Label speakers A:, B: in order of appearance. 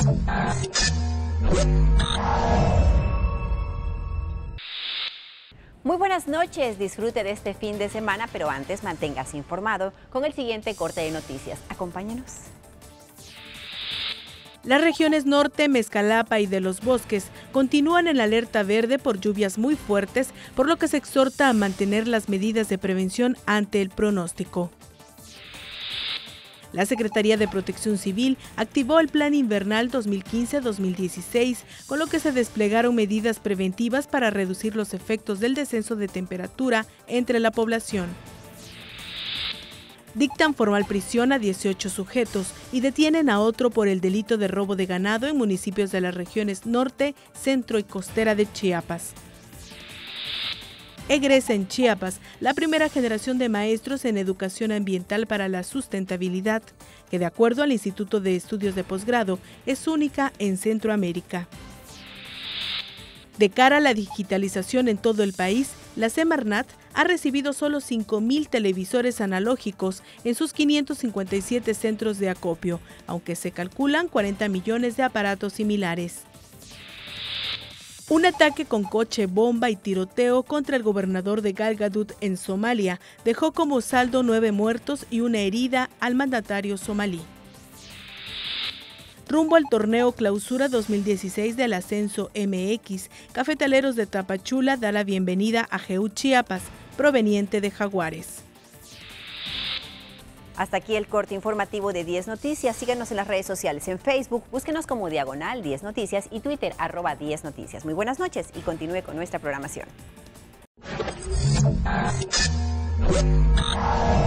A: Muy buenas noches, disfrute de este fin de semana, pero antes manténgase informado con el siguiente corte de noticias. Acompáñanos.
B: Las regiones norte, Mezcalapa y de los Bosques continúan en alerta verde por lluvias muy fuertes, por lo que se exhorta a mantener las medidas de prevención ante el pronóstico. La Secretaría de Protección Civil activó el Plan Invernal 2015-2016, con lo que se desplegaron medidas preventivas para reducir los efectos del descenso de temperatura entre la población. Dictan formal prisión a 18 sujetos y detienen a otro por el delito de robo de ganado en municipios de las regiones norte, centro y costera de Chiapas. Egresa en Chiapas la primera generación de maestros en educación ambiental para la sustentabilidad, que de acuerdo al Instituto de Estudios de Posgrado es única en Centroamérica. De cara a la digitalización en todo el país, la Semarnat ha recibido solo 5,000 televisores analógicos en sus 557 centros de acopio, aunque se calculan 40 millones de aparatos similares. Un ataque con coche bomba y tiroteo contra el gobernador de Galgaduud en Somalia dejó como saldo 9 muertos y una herida al mandatario somalí. Rumbo al torneo Clausura 2016 del Ascenso MX, Cafetaleros de Tapachula da la bienvenida a GU Chiapas, proveniente de Jaguares.
A: Hasta aquí el corte informativo de 10 Noticias. Síganos en las redes sociales, en Facebook, búsquenos como Diagonal 10 Noticias y Twitter @10 Noticias. Muy buenas noches y continúe con nuestra programación.